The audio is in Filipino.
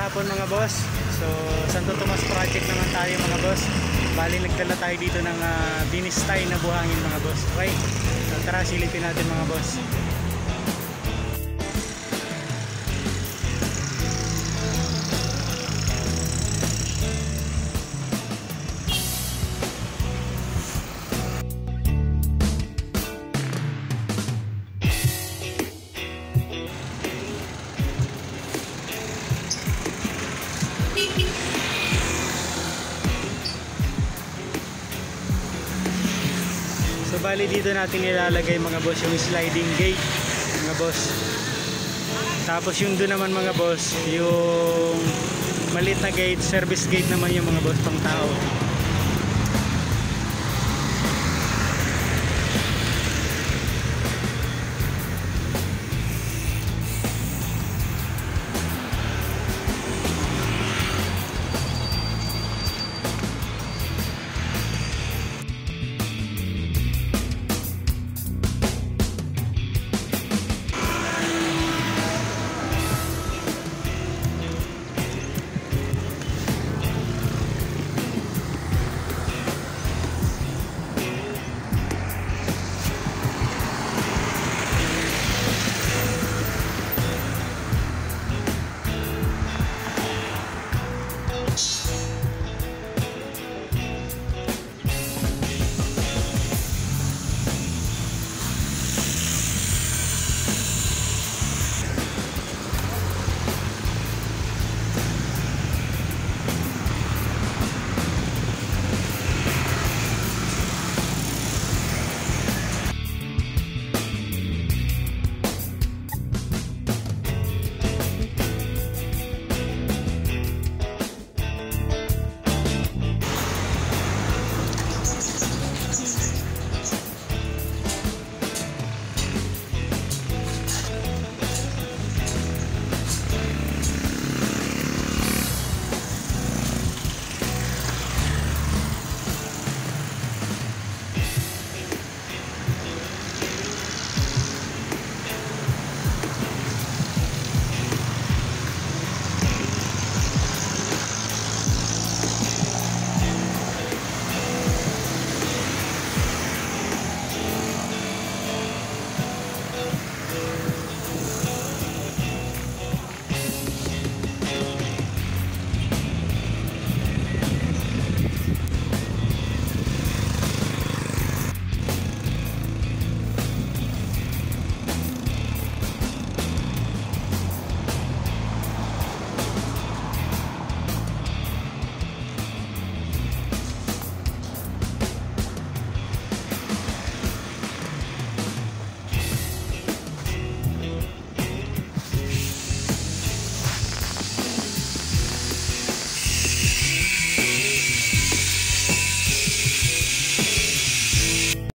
hapon mga boss. So Santo Tomas project naman tayo mga boss. Bali nagdala tayo dito ng binistay na buhangin mga boss. Okay, so tara silipin natin mga boss. So bali dito natin ilalagay mga boss yung sliding gate mga boss. Tapos yung doon naman mga boss, yung maliit na gate, service gate naman yung mga boss pang tao.